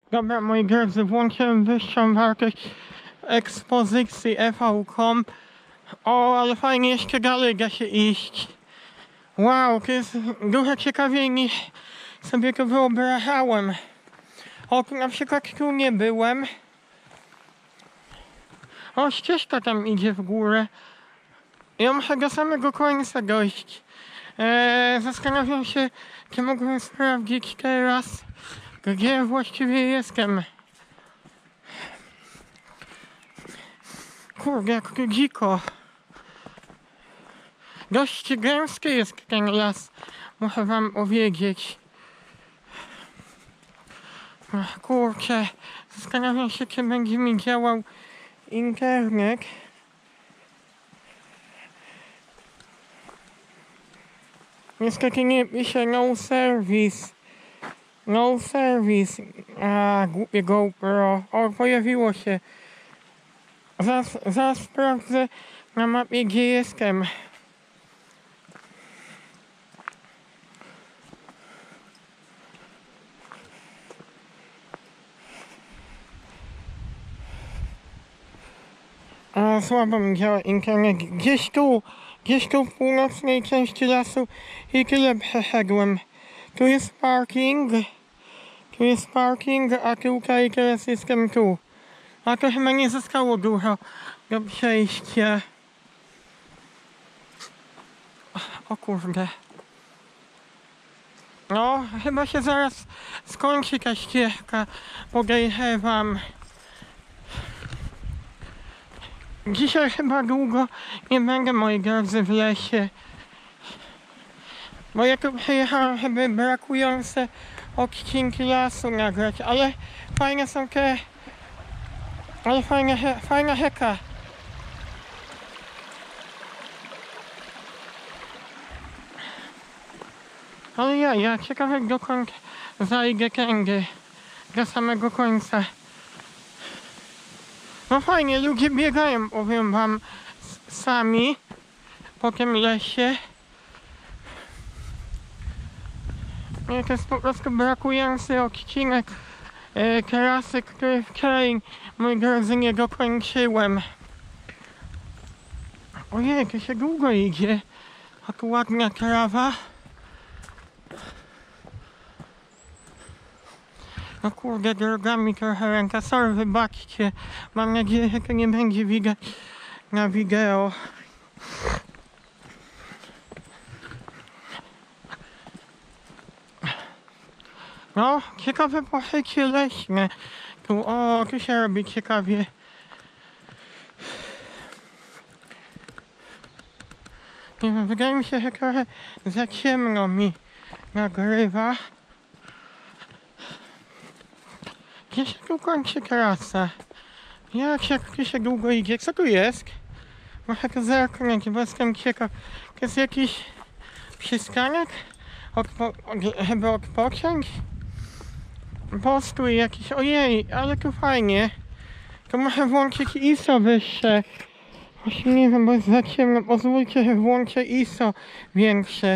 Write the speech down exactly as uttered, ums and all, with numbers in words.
Dobra, moi drodzy, włączyłem wyższą wartość ekspozycji E V kropka com. O, ale fajnie, jeszcze dalej da się iść. Wow, to jest dużo ciekawiej niż sobie to wyobrażałem. O, tu na przykład tu nie byłem. O, ścieżka tam idzie w górę. Ja muszę do samego końca dojść. Eee, zastanawiam się, czy mógłbym sprawdzić teraz, gdzie właściwie jestem. Kurde, jak tu dziko. Dość gęsty jest ten las, muszę wam powiedzieć. Ach, kurczę, zastanawiam się, czy będzie mi działał internet. Niestety nie pisze no service. No service. A, głupie GoPro. O, pojawiło się. Zaraz, zaraz sprawdzę na mapie, gdzie jestem. A, słabo mi działa internet. Gdzieś tu, gdzieś tu w północnej części lasu i tyle przeszedłem. Tu jest parking. Tu jest parking, a tutaj teraz jestem tu. A to chyba nie zostało dużo do przejścia. O kurde. No, chyba się zaraz skończy ta ścieżka. Podejrzewam. Dzisiaj chyba długo nie będę, moi drodzy, w lesie. Bo ja tu przyjechałem, żeby brakujące odcinki lasu nagrać, ale fajne są te... Ale fajna, fajna rzeka. Ale ja, ja ciekawe dokąd zajdę tędy. Do samego końca. No fajnie, ludzie biegają, powiem wam, sami po tym lesie. I to jest po prostu brakujący odcinek e, trasy, który wczoraj, moi drodzy, nie dokończyłem. Ojej, to się długo idzie. A tu ładna trawa. No kurde, drogami trochę ręka, sorry, wybaczcie. Mam nadzieję, że to nie będzie widać na wideo. No, ciekawe poszycie leśne. Tu, o, tu się robi ciekawie. Nie wiem, wydaje mi się, że trochę za ciemno mi nagrywa. Gdzie się tu kończy trasa? Jak się, tu się długo idzie? Co tu jest? Muszę to zerknąć, bo jestem ciekaw. To jest jakiś przystanek? Odpo żeby odpocząć? Postój jakiś, ojej, ale tu fajnie. To muszę włączyć I S O wyższe. Właśnie nie wiem, bo jest za ciemno. Pozwólcie, że włączę I S O większe.